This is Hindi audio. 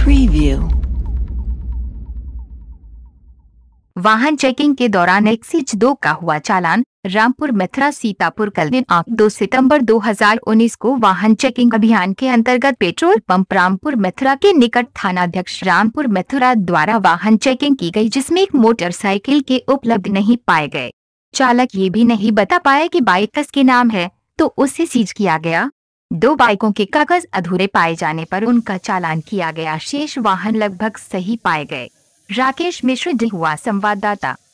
Preview। वाहन चेकिंग के दौरान XH2 का हुआ चालान। रामपुर मथुरा सीतापुर कल दिनांक 2 सितंबर 2019 को वाहन चेकिंग अभियान के अंतर्गत पेट्रोल पंप रामपुर मथुरा के निकट थानाध्यक्ष रामपुर मथुरा द्वारा वाहन चेकिंग की गई, जिसमें एक मोटरसाइकिल के उपलब्ध नहीं पाए गए। चालक ये भी नहीं बता पाया कि बाइक किसके नाम है, तो उसे सीज किया गया। 2 बाइकों के कागज अधूरे पाए जाने पर उनका चालान किया गया। शेष वाहन लगभग सही पाए गए। राकेश मिश्र, हुआ संवाददाता।